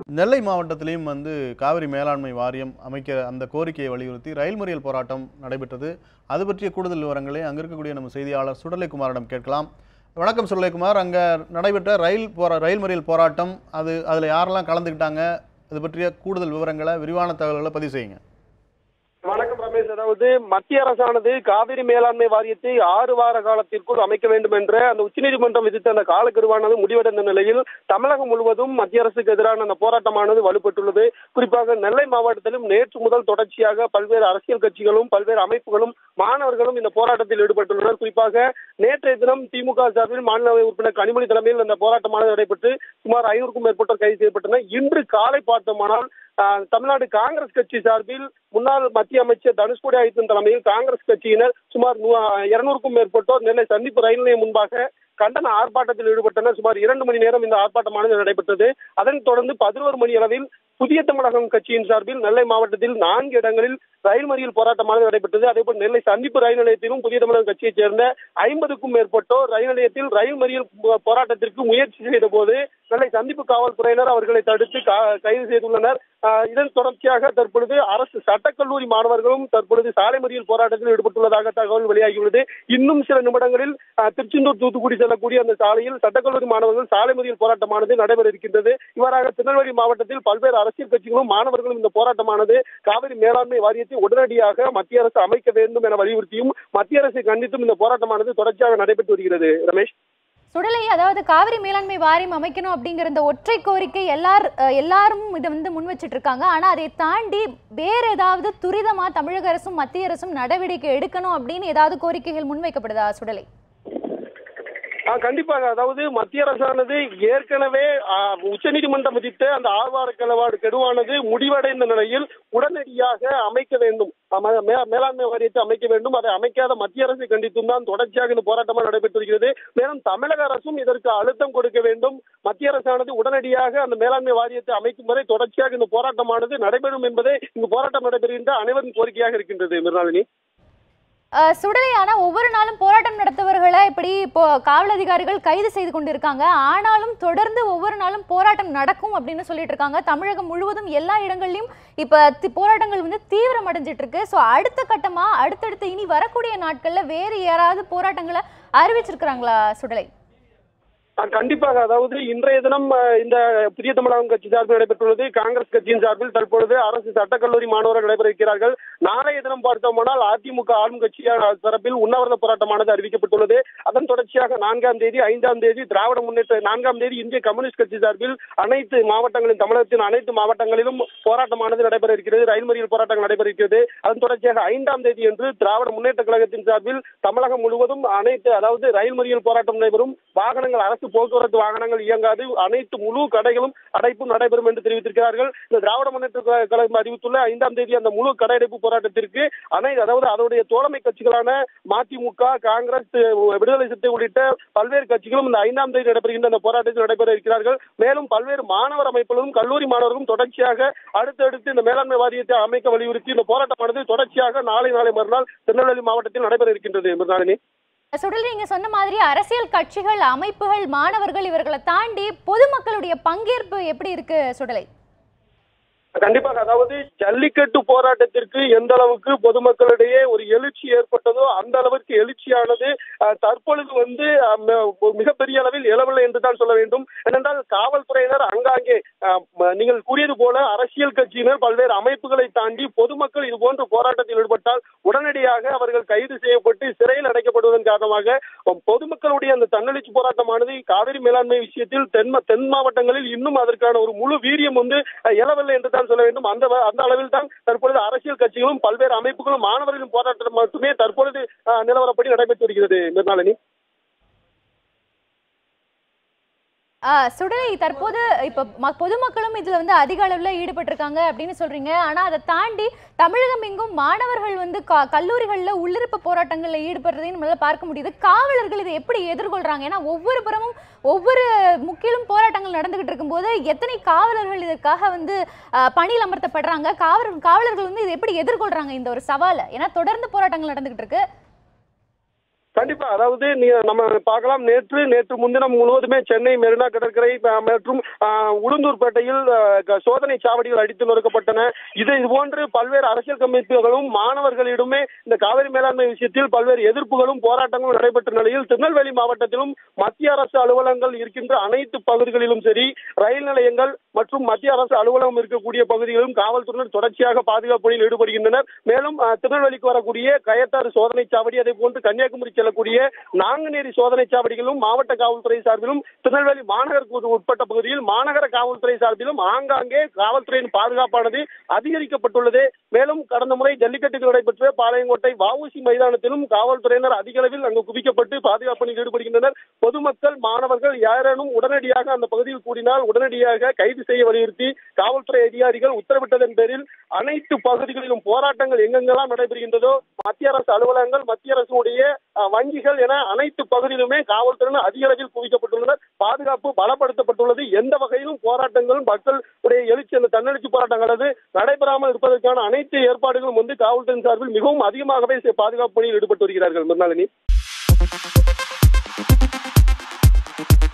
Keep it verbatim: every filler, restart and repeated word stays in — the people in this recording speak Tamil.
நெல்லை மாவட்டத்திலையும் வந்து காவிரி மேலாண்மை வாரியம் அமைக்க அந்த கோரிக்கையை வலியுறுத்தி ரயில் மறியல் போராட்டம் நடைபெற்றது. அது பற்றிய கூடுதல் விவரங்களை அங்கே இருக்கக்கூடிய நம்ம செய்தியாளர் சுடலைக்குமாரிடம் கேட்கலாம். வணக்கம் சுடலைக்குமார், அங்கே நடைபெற்ற ரயில் போரா ரயில் மறியல் போராட்டம் அது அதில் யாரெல்லாம் கலந்துக்கிட்டாங்க, இது பற்றிய கூடுதல் விவரங்களை விரிவான தகவல்களை பதிவு செய்யுங்க. வணக்கம் ரமேஷ். அதாவது மத்திய அரசானது காவிரி மேலாண்மை வாரியத்தை ஆறு வார காலத்திற்குள் அமைக்க வேண்டும் என்ற அந்த உச்சநீதிமன்றம் விதித்த அந்த காலக்கெடுவானது முடிவடைந்த நிலையில் தமிழகம் முழுவதும் மத்திய அரசுக்கு எதிரான அந்த போராட்டமானது வலுப்பட்டுள்ளது. குறிப்பாக நெல்லை மாவட்டத்திலும் நேற்று முதல் தொடர்ச்சியாக பல்வேறு அரசியல் கட்சிகளும் பல்வேறு அமைப்புகளும் மாணவர்களும் இந்த போராட்டத்தில் ஈடுபட்டுள்ளனர். குறிப்பாக நேற்றைய தினம் திமுக சார்பில் மாநிலவை உறுப்பினர் கனிமொழி தலைமையில் இந்த போராட்டமானது நடைபெற்று சுமார் ஐநூறுக்கும் மேற்பட்டோர் கைது செய்யப்பட்டனர். இன்று காலை பார்த்தோமானால் தமிழ்நாடு காங்கிரஸ் கட்சி சார்பில் முன்னாள் மத்திய அமைச்சர் தனுஷ்கோடி ஆதித்தன் தலைமையில் காங்கிரஸ் கட்சியினர் சுமார் இருநூறுக்கும் மேற்பட்டோர் நெல்லை சந்திப்பு ரயில் நிலையம் முன்பாக கண்டன ஆர்ப்பாட்டத்தில் ஈடுபட்டனர். சுமார் இரண்டு மணி நேரம் இந்த ஆர்ப்பாட்டமானது நடைபெற்றது. அதனைத் தொடர்ந்து பதினோரு மணி அளவில் புதிய தமிழகம் கட்சியின் சார்பில் நெல்லை மாவட்டத்தில் நான்கு இடங்களில் ரயில் மறியல் போராட்டமானது நடைபெற்றது. அதேபோல் நெல்லை சந்திப்பு ரயில் நிலையத்திலும் புதிய தமிழகம் கட்சியைச் சேர்ந்த ஐம்பதுக்கும் மேற்பட்டோர் ரயில் நிலையத்தில் ரயில் மறியல் போராட்டத்திற்கு முயற்சி செய்த போது நெல்லை சந்திப்பு காவல்துறையினர் அவர்களை தடுத்து கைது செய்துள்ளனர். இதன் தொடர்ச்சியாக தற்பொழுது அரசு சட்டக்கல்லூரி மாணவர்களும் தற்பொழுது சாலை மறியல் போராட்டத்தில் ஈடுபட்டுள்ளதாக தகவல் வெளியாகியுள்ளது. இன்னும் சில நிமிடங்களில் திருச்செந்தூர் தூத்துக்குடி செல்லக்கூடிய அந்த சாலையில் சட்டக்கல்லூரி மாணவர்கள் சாலை மறியல் போராட்டமானது நடைபெற இருக்கின்றது. இவ்வாறாக திருநெல்வேலி மாவட்டத்தில் பல்வேறு அரசியல் கட்சிகளும் மாணவர்களும் இந்த போராட்டமானது காவிரி மேலாண்மை வாரியத்தை உடனடியாக மத்திய அரசு அமைக்க வேண்டும் என வலியுறுத்தியும் மத்திய அரசை கண்டித்தும் இந்த போராட்டமானது தொடர்ச்சியாக நடைபெற்று வருகிறது. ரமேஷ், சுடலை, அதாவது காவிரி மேலாண்மை வாரியம் அமைக்கணும் அப்படிங்கிற இந்த ஒற்றை கோரிக்கை எல்லார் எல்லாரும் இதை வந்து முன் வச்சுட்டு இருக்காங்க. ஆனா அதை தாண்டி வேற ஏதாவது துரிதமா தமிழக அரசும் மத்திய அரசும் நடவடிக்கை எடுக்கணும் அப்படின்னு ஏதாவது கோரிக்கைகள் முன்வைக்கப்படுதா சுடலை? கண்டிப்பாக. அதாவது மத்திய அரசானது ஏற்கனவே உச்சநீதிமன்றம் விதித்த அந்த ஆழ்வார கெடுவாடு கெடுவானது முடிவடைந்த நிலையில் உடனடியாக அமைக்க வேண்டும், மேலாண்மை வாரியத்தை அமைக்க வேண்டும். அதை அமைக்காத மத்திய அரசை கண்டித்தும் தான் தொடர்ச்சியாக இந்த போராட்டமாக நடைபெற்று வருகிறது. மேலும் தமிழக அரசும் இதற்கு அழுத்தம் கொடுக்க வேண்டும். மத்திய அரசானது உடனடியாக அந்த மேலாண்மை வாரியத்தை அமைக்கும் வரை தொடர்ச்சியாக இந்த போராட்டமானது நடைபெறும் என்பதே இந்த போராட்டம் நடைபெறுகின்ற அனைவரின் கோரிக்கையாக இருக்கின்றது. மிர்னாலினி, சுடலை, ஆனா ஒவ்வொரு நாளும் போராட்டம் நடத்தவர்களை இப்படி இப்போ காவல் அதிகாரிகள் கைது செய்து கொண்டிருக்காங்க. ஆனாலும் தொடர்ந்து ஒவ்வொரு நாளும் போராட்டம் நடக்கும் அப்படின்னு சொல்லிட்டு இருக்காங்க. தமிழகம் முழுவதும் எல்லா இடங்கள்லயும் இப்ப போராட்டங்கள் வந்து தீவிரம் அடைஞ்சிட்டு இருக்கு. ஸோ அடுத்த கட்டமா அடுத்தடுத்து இனி வரக்கூடிய நாட்கள்ல வேறு யாராவது போராட்டங்களை அறிவிச்சிருக்கிறாங்களா சுடலை? கண்டிப்பாக. அதாவது இன்றைய தினம் இந்த புதிய தமிழகம் கட்சி சார்பில் நடைபெற்றுள்ளது. காங்கிரஸ் கட்சியின் சார்பில் தற்பொழுது அரசு சட்டக்கல்லூரி மாணவர்கள் நடைபெற இருக்கிறார்கள். நாளைய தினம் பார்த்தோம்னால் அதிமுக ஆளும் கட்சி தரப்பில் உண்ணாவிரத போராட்டமானது அறிவிக்கப்பட்டுள்ளது. அதன் தொடர்ச்சியாக நான்காம் தேதி ஐந்தாம் தேதி திராவிட முன்னேற்ற நான்காம் தேதி இந்திய கம்யூனிஸ்ட் கட்சி சார்பில் அனைத்து மாவட்டங்களிலும் தமிழகத்தின் அனைத்து மாவட்டங்களிலும் போராட்டமானது நடைபெற இருக்கிறது. ரயில் மறியல் போராட்டம் நடைபெற இருக்கிறது. அதன் தொடர்ச்சியாக ஐந்தாம் தேதி என்று திராவிட முன்னேற்ற கழகத்தின் சார்பில் தமிழகம் முழுவதும் அனைத்து அதாவது ரயில் மறியல் போராட்டம் நடைபெறும். வாகனங்கள் அரசு போக்குவரத்து வாகனங்கள் இயங்காது, அனைத்து முழு கடைகளும் அடைப்பு நடைபெறும் என்று தெரிவித்திருக்கிறார்கள். இந்த திராவிட முன்னேற்ற கழகம் அறிவித்துள்ள ஐந்தாம் தேதி அந்த முழு கடை அடைப்பு போராட்டத்திற்கு அனை அதாவது அதனுடைய தோழமை கட்சிகளான மதிமுக, காங்கிரஸ், விடுதலை சிறுத்தை உள்ளிட்ட பல்வேறு கட்சிகளும் இந்த ஐந்தாம் தேதி நடைபெறுகின்ற அந்த போராட்டத்தில் நடைபெற இருக்கிறார்கள். மேலும் பல்வேறு மாணவர் அமைப்புகளும் கல்லூரி மாணவர்களும் தொடர்ச்சியாக அடுத்தடுத்து இந்த மேலாண்மை வாரியத்தை அமைக்க வலியுறுத்தி இந்த போராட்டமானது தொடர்ச்சியாக நாளை நாளை மறுநாள் திருநெல்வேலி மாவட்டத்தில் நடைபெற இருக்கின்றது. மிர்னாலினி, சுடல், நீங்க சொன்ன மாதிரி அரசியல் கட்சிகள், அமைப்புகள், மாணவர்கள் இவர்களை தாண்டி பொதுமக்களுடைய பங்கேற்பு எப்படி இருக்கு சுடலை? கண்டிப்பாக. அதாவது ஜல்லிக்கட்டு போராட்டத்திற்கு எந்த அளவுக்கு பொதுமக்களிடையே ஒரு எழுச்சி ஏற்பட்டதோ அந்த அளவுக்கு எழுச்சியானது தற்பொழுது வந்து மிகப்பெரிய அளவில் எழவில்லை என்றுதான் சொல்ல வேண்டும். ஏனென்றால் காவல்துறையினர் அங்காங்கே நீங்கள் கூறியது போல அரசியல் கட்சியினர் பல்வேறு அமைப்புகளை தாண்டி பொதுமக்கள் இது போன்ற போராட்டத்தில் ஈடுபட்டால் உடனடியாக அவர்கள் கைது செய்யப்பட்டு சிறையில் அடைக்கப்படுவதன் காரணமாக பொதுமக்களுடைய அந்த தன்னெழுச்சி போராட்டமானது காவிரி மேலாண்மை விஷயத்தில் தென் தென் மாவட்டங்களில் இன்னும் அதற்கான ஒரு முழு வீரியம் வந்து எழவில்லை என்று சொல்ல வேண்டும். அந்த அந்த அளவில் தான் தற்பொழுது அரசியல் கட்சிகளும் பல்வேறு அமைப்புகளும் மாணவர்களின் போராட்டம் மட்டுமே தற்பொழுது நிலவரப்படி நடைபெற்று வருகிறது. மிர்னாலினி, சுடலை, தற்போது இப்ப பொதுமக்களும் இதுல வந்து அதிக அளவுல ஈடுபட்டிருக்காங்க அப்படின்னு சொல்றீங்க. ஆனா அதை தாண்டி தமிழகம் எங்கும் மாணவர்கள் வந்து கல்லூரிகள்ல உள்ளிருப்பு போராட்டங்கள்ல ஈடுபடுறதையும் நம்மளால பார்க்க முடியுது. காவலர்கள் இதை எப்படி எதிர்கொள்றாங்க? ஏன்னா ஒவ்வொரு புறமும் ஒவ்வொரு முக்கிலும் போராட்டங்கள் நடந்துகிட்டு இருக்கும்போது எத்தனை காவலர்கள் இதற்காக வந்து பணியில் அமர்த்தப்படுறாங்க? காவலர் காவலர்கள் வந்து இதை எப்படி எதிர்கொள்றாங்க இந்த ஒரு சவாலை? ஏன்னா தொடர்ந்து போராட்டங்கள் நடந்துகிட்டு இருக்கு. கண்டிப்பா. அதாவது நீ நம்ம பார்க்கலாம், நேற்று நேற்று முன்தினம் முழுவதுமே சென்னை மெரினா கடற்கரை அஹ், மற்றும் அஹ், உளுந்தூர்பேட்டையில் அஹ், சோதனை சாவடிகள் அடித்து நொறுக்கப்பட்டன. இது இதுபோன்று பல்வேறு அரசியல் கமிட்டிகளும் மாணவர்களிடமே இந்த காவிரி மேலாண்மை விஷயத்தில் பல்வேறு எதிர்ப்புகளும் போராட்டங்களும் நடைபெற்ற நிலையில் திருநெல்வேலி மாவட்டத்திலும் மத்திய அரசு அலுவலகங்கள் இருக்கின்ற அனைத்து பகுதிகளிலும் சரி, ரயில் நிலையங்கள் மற்றும் மத்திய அரசு அலுவலகம் இருக்கக்கூடிய பகுதிகளிலும் காவல்துறையினர் தொடர்ச்சியாக பாதுகாப்பு பணியில் ஈடுபடுகின்றனர். மேலும் அஹ், திருநெல்வேலிக்கு வரக்கூடிய கயத்தாறு சோதனை சாவடி, அதே போன்று கன்னியாகுமரி செல்லக்கூடிய நாங்குநேரி சோதனை சாவடிகளும் மாவட்ட காவல்துறை சார்பிலும், திருநெல்வேலி மாநகருக்கு உட்பட்ட பகுதியில் மாநகர காவல்துறை சார்பிலும் ஆங்காங்கே காவல்துறையின் பாதுகாப்பானது அதிகரிக்கப்பட்டுள்ளது. மேலும் கடந்த முறை ஜல்லிக்கட்டுக்கு நடைபெற்ற பாளையங்கோட்டை வஉசி மைதானத்திலும் காவல்துறையினர் அதிக அளவில் அங்கு குவிக்கப்பட்டு பாதுகாப்பு பணியில் ஈடுபடுகின்றனர். பொதுமக்கள், மாணவர்கள் யாரேனும் உடனடியாக அந்த பகுதியில் கூடினால் உடனடியாக கைது செய்ய வலியுறுத்தி காவல்துறை அதிகாரிகள் உத்தரவிட்டதன் பேரில் அனைத்து பகுதிகளிலும் போராட்டங்கள் எங்கெங்கெல்லாம் நடைபெறுகின்றதோ, மத்திய அரசு அலுவலகங்கள், மத்திய அரசுடைய வங்கிகள் என அனைத்து பகுதியிலுமே காவல்துறையினர் அதிக அளவில் குவிக்கப்பட்டுள்ளனர். பாதுகாப்பு பலப்படுத்தப்பட்டுள்ளது. எந்த வகையிலும் போராட்டங்களும் மக்களுடைய எழுச்சி, அந்த தன்னெழுச்சி போராட்டங்கள் அது நடைபெறாமல் இருப்பதற்கான அனைத்து ஏற்பாடுகளும் வந்து காவல்துறை சார்பில் மிகவும் அதிகமாகவே பாதுகாப்பு பணியில் ஈடுபட்டு வருகிறார்கள். மிருணாளினி.